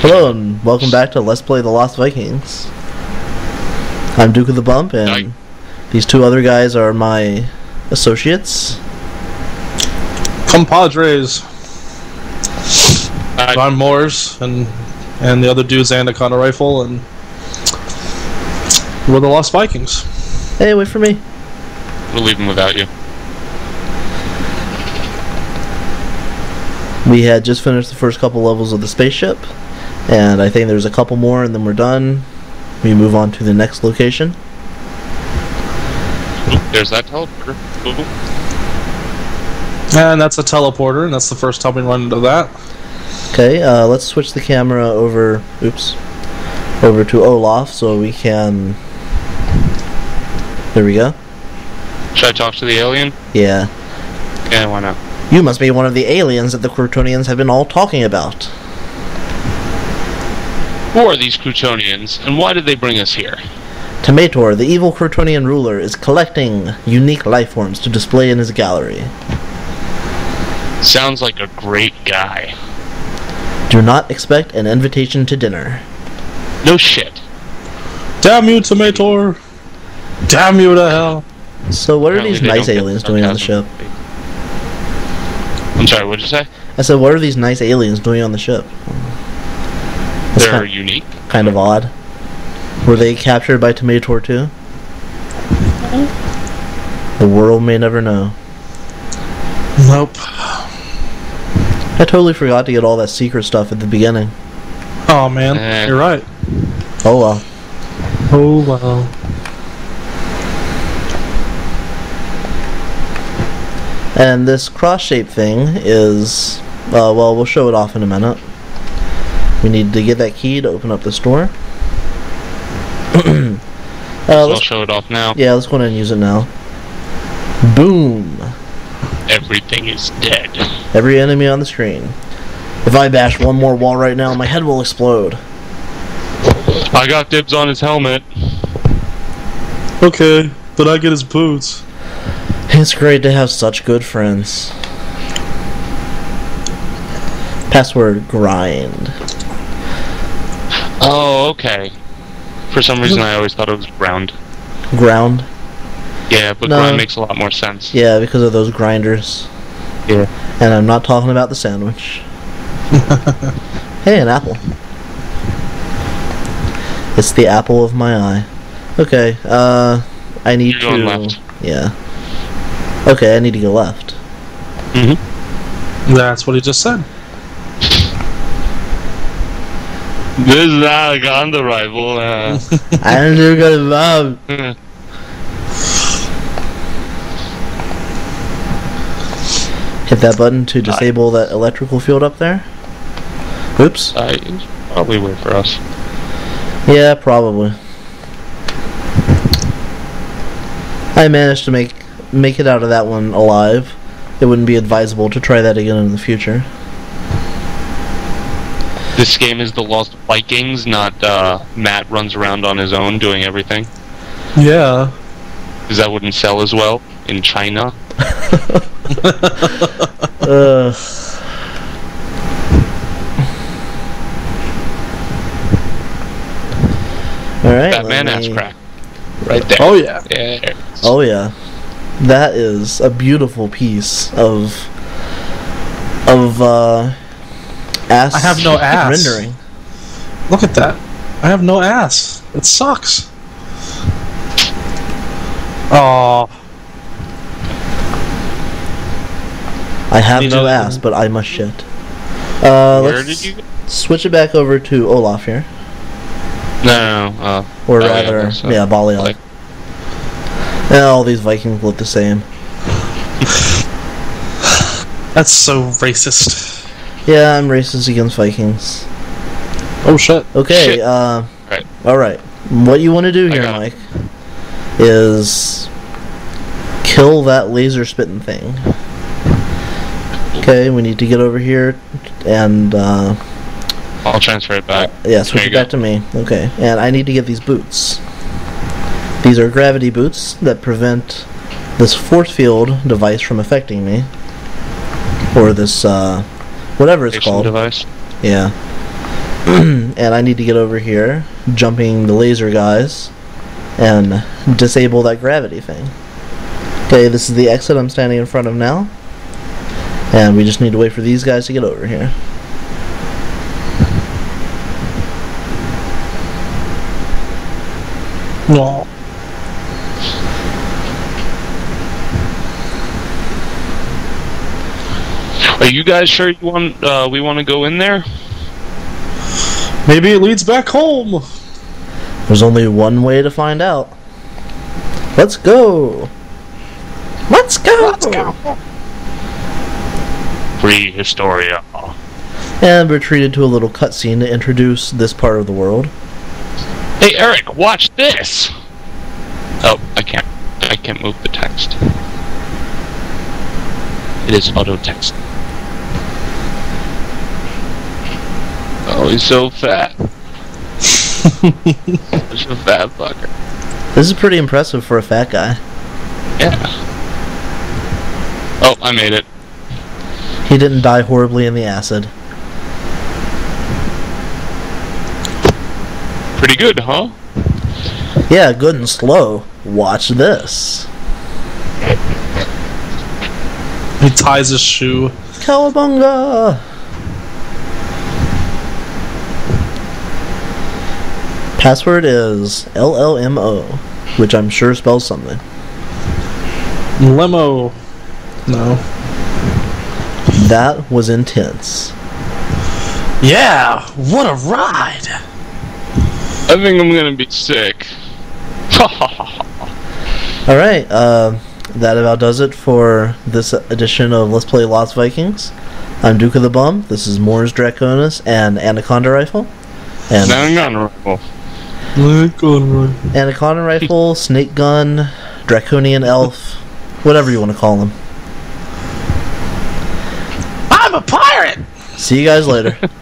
Hello and welcome back to Let's Play the Lost Vikings. I'm Duke of the Bump, and these two other guys are my associates. Compadres. I'm Moors, and the other dude's Anaconda Rifle, and we're the Lost Vikings. Hey, wait for me. We're leaving without you. We had just finished the first couple levels of the spaceship, and I think there's a couple more and then we're done. We move on to the next location. There's that teleporter. Ooh. And that's a teleporter, and that's the first time we run into that. Okay, let's switch the camera over to Olaf so we can... There we go. Should I talk to the alien? Yeah. Yeah, why not? You must be one of the aliens that the Crotonians have been all talking about. Who are these Crotonians, and why did they bring us here? Tamator, the evil Crotonian ruler, is collecting unique life forms to display in his gallery. Sounds like a great guy. Do not expect an invitation to dinner. No shit. Damn you, Tamator! Damn you to hell! So what are Apparently these they nice don't get aliens doing on the ship? sarcasm. I'm sorry, what'd you say? I said, what are these nice aliens doing on the ship? That's They're unique. kind of odd. Were they captured by Tamator too? The world may never know. Nope. I totally forgot to get all that secret stuff at the beginning. Oh man, you're right. Oh well. Oh well. And this cross-shaped thing is... well, we'll show it off in a minute. We need to get that key to open up this door. I'll show it off now. Yeah, let's go ahead and use it now. Boom! Everything is dead. Every enemy on the screen. If I bash one more wall right now, my head will explode. I got dibs on his helmet. Okay, but I get his boots. It's great to have such good friends. Password grind. Oh, okay. For some reason I always thought it was ground. Ground? Yeah, but No. grind makes a lot more sense. Yeah, because of those grinders. Yeah. And I'm not talking about the sandwich. Hey, an apple. It's the apple of my eye. Okay, I need You're going left. Yeah. Okay, I need to go left. Mm-hmm. That's what he just said. This is not a Anaconda Rifle. I'm just gonna love. Hit that button to disable that electrical field up there. Oops. It's probably wait for us. Yeah, probably. I managed to make it out of that one alive. It wouldn't be advisable to try that again in the future. This game is the Lost Vikings, not Matt runs around on his own doing everything. Yeah. Because that wouldn't sell as well in China. Alright. Batman ass crack. Right there. Oh yeah. Yeah. Oh yeah. That is a beautiful piece of ass. I have no ass. Rendering. Look at that. I have no ass. It sucks. Oh. I have no ass, but I must shit. Where let's did you go? switch it back over to Olaf here. No. Or Baliog rather, also. yeah, Baliog. Yeah, all these Vikings look the same. That's so racist. Yeah, I'm racist against Vikings. Oh shit. Okay, Shit. Right. alright. What you want to do here, got Mike, is kill that laser spitting thing. Okay, we need to get over here and, I'll transfer it back. yeah, switch it back to me. Okay, and I need to get these boots. These are gravity boots that prevent this force field device from affecting me. Or this, whatever it's called. Device. Yeah. And I need to get over here, jumping the laser guys, and disable that gravity thing. Okay, this is the exit I'm standing in front of now. And we just need to wait for these guys to get over here. No. Are you guys sure you want we want to go in there? Maybe it leads back home. There's only one way to find out. Let's go! Let's go! Let's go. Prehistoria. And we're treated to a little cutscene to introduce this part of the world. Hey Eric, watch this! Oh, I can't move the text. It is auto text. Oh, he's so fat. Such a fat fucker. This is pretty impressive for a fat guy. Yeah. Oh, I made it. He didn't die horribly in the acid. Pretty good, huh? Yeah, good and slow. Watch this. He ties his shoe. Cowabunga! Password is LLMO, which I'm sure spells something. Limo. No. That was intense. Yeah, what a ride! I think I'm gonna be sick. Alright, that about does it for this edition of Let's Play Lost Vikings. I'm Duke of the Bum, this is Mors Draconis and Anaconda Rifle. And Anaconda Rifle, Snake Gun, Draconian Elf, whatever you want to call them. I'm a pirate! See you guys later.